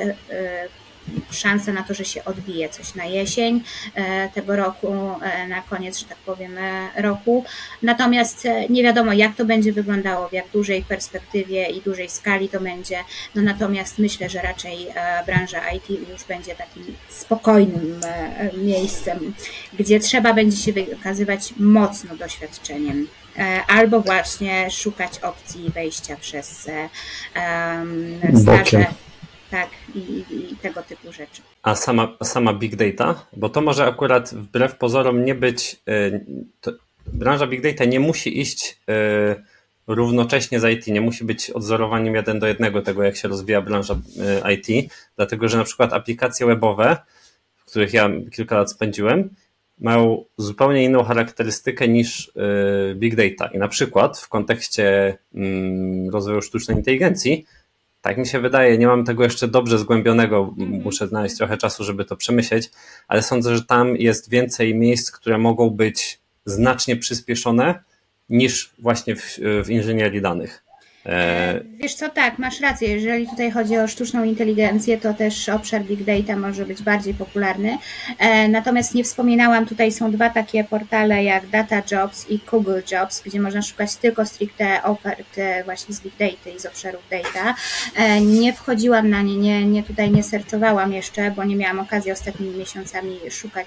szansa na to, że się odbije coś na jesień tego roku, na koniec, że tak powiem, roku. Natomiast nie wiadomo, jak to będzie wyglądało, w jak dużej perspektywie i dużej skali to będzie. No natomiast myślę, że raczej branża I T już będzie takim spokojnym miejscem, gdzie trzeba będzie się wykazywać mocno doświadczeniem. Albo właśnie szukać opcji wejścia przez um, staże. Tak, i, i tego typu rzeczy. A sama, sama big data? Bo to może akurat wbrew pozorom nie być, to, branża big data nie musi iść y, równocześnie z I T, nie musi być odzorowaniem jeden do jednego tego, jak się rozwija branża y, I T, dlatego że na przykład aplikacje webowe, w których ja kilka lat spędziłem, mają zupełnie inną charakterystykę niż y, big data i na przykład w kontekście y, rozwoju sztucznej inteligencji, tak mi się wydaje, nie mam tego jeszcze dobrze zgłębionego, muszę znaleźć trochę czasu, żeby to przemyśleć, ale sądzę, że tam jest więcej miejsc, które mogą być znacznie przyspieszone niż właśnie w, w inżynierii danych. Wiesz co, tak, masz rację, jeżeli tutaj chodzi o sztuczną inteligencję, to też obszar big data może być bardziej popularny, natomiast nie wspominałam, tutaj są dwa takie portale jak Data Jobs i Google Jobs, gdzie można szukać tylko stricte ofert właśnie z big data i z obszarów data. Nie wchodziłam na nie, nie, nie tutaj nie searchowałam jeszcze, bo nie miałam okazji ostatnimi miesiącami szukać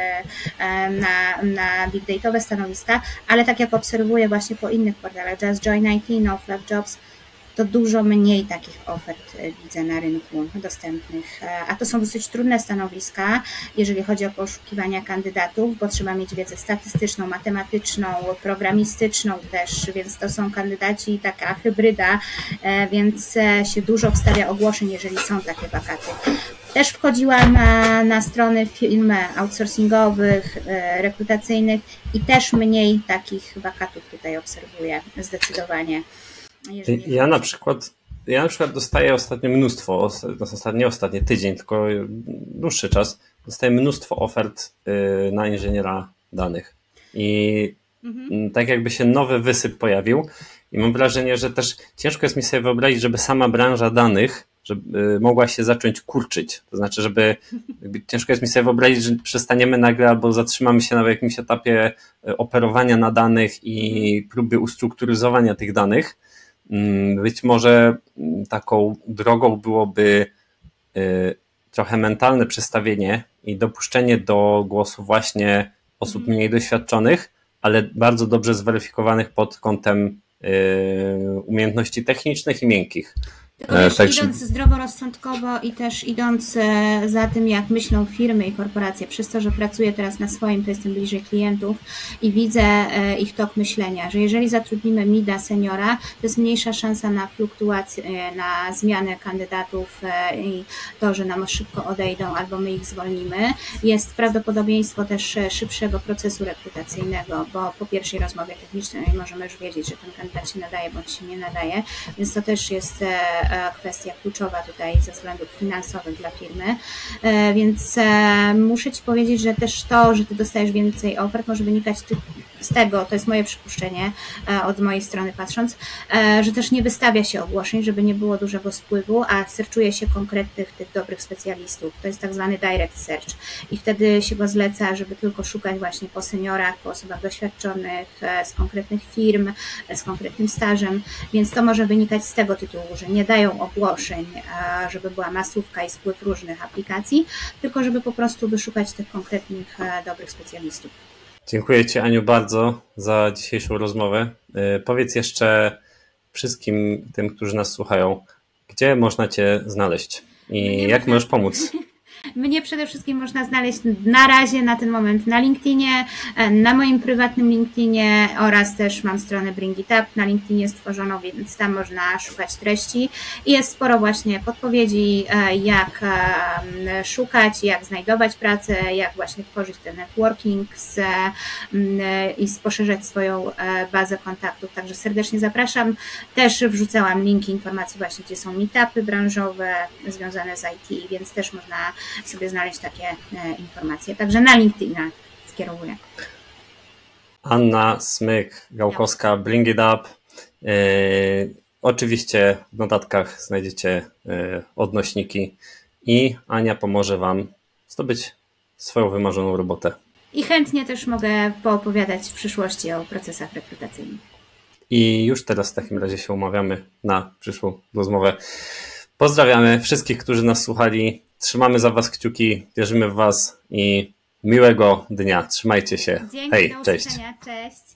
na, na big dataowe stanowiska, ale tak jak obserwuję właśnie po innych portalach, Just Join I T, NoFluff Jobs, to dużo mniej takich ofert widzę na rynku dostępnych, a to są dosyć trudne stanowiska, jeżeli chodzi o poszukiwania kandydatów, bo trzeba mieć wiedzę statystyczną, matematyczną, programistyczną też, więc to są kandydaci, taka hybryda, więc się dużo wstawia ogłoszeń, jeżeli są takie wakaty. Też wchodziłam na, na strony firm outsourcingowych, rekrutacyjnych i też mniej takich wakatów tutaj obserwuję zdecydowanie. Ja na przykład ja na przykład dostaję ostatnio mnóstwo, nie ostatni tydzień, tylko dłuższy czas, dostaję mnóstwo ofert na inżyniera danych. I mhm. tak jakby się nowy wysyp pojawił i mam wrażenie, że też ciężko jest mi sobie wyobrazić, żeby sama branża danych żeby mogła się zacząć kurczyć. To znaczy, żeby ciężko jest mi sobie wyobrazić, że przestaniemy nagle albo zatrzymamy się na jakimś etapie operowania na danych i próby ustrukturyzowania tych danych. Być może taką drogą byłoby trochę mentalne przestawienie i dopuszczenie do głosu właśnie osób mniej doświadczonych, ale bardzo dobrze zweryfikowanych pod kątem umiejętności technicznych i miękkich. Tylko wiesz, tak, idąc zdroworozsądkowo i też idąc za tym, jak myślą firmy i korporacje, przez to, że pracuję teraz na swoim, to jestem bliżej klientów i widzę ich tok myślenia, że jeżeli zatrudnimy mida, seniora, to jest mniejsza szansa na fluktuację, na zmianę kandydatów i to, że nam szybko odejdą albo my ich zwolnimy. Jest prawdopodobieństwo też szybszego procesu rekrutacyjnego, bo po pierwszej rozmowie technicznej możemy już wiedzieć, że ten kandydat się nadaje bądź się nie nadaje, więc to też jest kwestia kluczowa tutaj ze względów finansowych dla firmy, więc muszę Ci powiedzieć, że też to, że Ty dostajesz więcej ofert, może wynikać z tego, to jest moje przypuszczenie od mojej strony patrząc, że też nie wystawia się ogłoszeń, żeby nie było dużego spływu, a searchuje się konkretnych tych dobrych specjalistów. To jest tak zwany direct search i wtedy się go zleca, żeby tylko szukać właśnie po seniorach, po osobach doświadczonych, z konkretnych firm, z konkretnym stażem, więc to może wynikać z tego tytułu, że nie dają ogłoszeń, żeby była masówka i spływ różnych aplikacji, tylko żeby po prostu wyszukać tych konkretnych, dobrych specjalistów. Dziękuję Ci, Aniu, bardzo za dzisiejszą rozmowę. Powiedz jeszcze wszystkim tym, którzy nas słuchają, gdzie można Cię znaleźć i jak można... możesz pomóc? Mnie przede wszystkim można znaleźć na razie, na ten moment na LinkedInie, na moim prywatnym LinkedInie oraz też mam stronę Bring It Up na LinkedInie stworzoną, więc tam można szukać treści i jest sporo właśnie podpowiedzi, jak szukać, jak znajdować pracę, jak właśnie tworzyć ten networking z, i poszerzać swoją bazę kontaktów, także serdecznie zapraszam. Też wrzucałam linki informacji właśnie, gdzie są meetupy branżowe związane z I T, więc też można sobie znaleźć takie informacje. Także na LinkedIna skierowuję. Anna Smyk-Gałkowska, Bring It Up. Yy, oczywiście w notatkach znajdziecie yy, odnośniki i Ania pomoże Wam zdobyć swoją wymarzoną robotę. I chętnie też mogę poopowiadać w przyszłości o procesach rekrutacyjnych. I już teraz w takim razie się umawiamy na przyszłą rozmowę. Pozdrawiamy wszystkich, którzy nas słuchali. Trzymamy za Was kciuki, wierzymy w Was i miłego dnia. Trzymajcie się. Dzięki, Hej, do cześć. usłyszenia. Cześć.